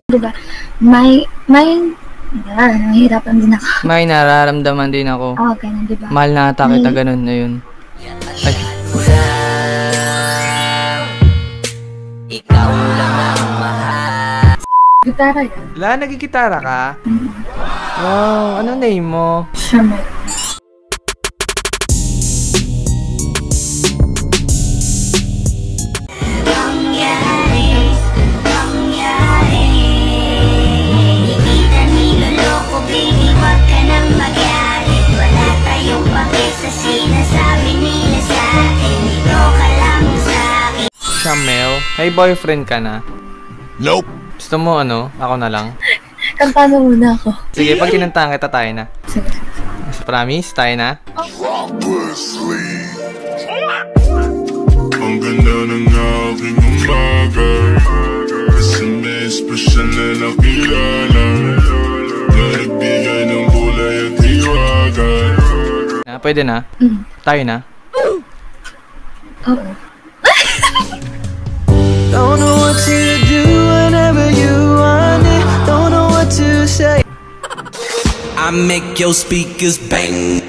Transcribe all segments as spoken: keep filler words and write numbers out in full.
Diba? May, may, ah, nahihirapan din ako. May nararamdaman din ako. Oo, oh, ganun, diba? Mahal na ata kita, ganun na yun. Ay. Ikaw lang ang mahal. Gitara yan. Wala, nagigitara ka? Mm-hmm. Wow, ano name mo? Shamel. Shamel, may boyfriend ka na? Nope. Gusto mo ano? Ako na lang? Kanta na muna ako. Sige, pag kinantahan kita, tayo na. Sige. Promise, tayo na? Ang ganda ng aking umaga, kasi may espesyal na nakilala, na nagbigay ng bulay at hiwaga. Na, pwede na? Mm. Tayo na? Oo. Don't know what to do whenever you want it. Don't know what to say. I make your speakers bang.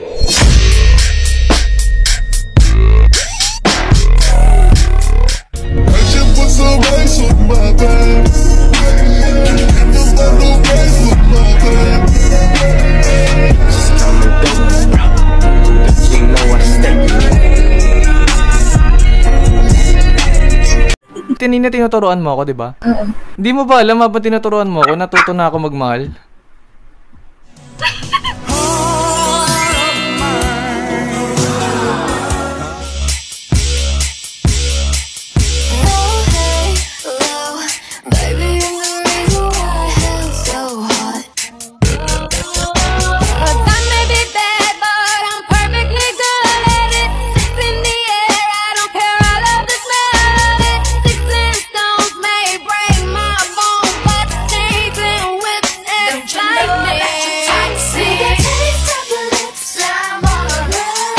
I should put some ice on my back. Just got no ice on my back. Just tell me don't stop. You know I stay. Kanina tinuturuan mo ako, di ba? Oo. Hindi mo ba alam habang tinuturuan mo ako, natuto na ako magmahal?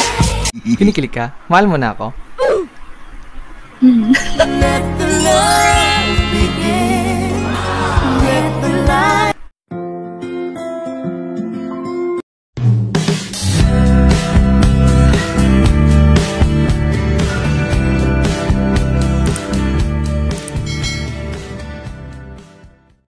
Kinikilig ka? Mahal mo na ako? Mm.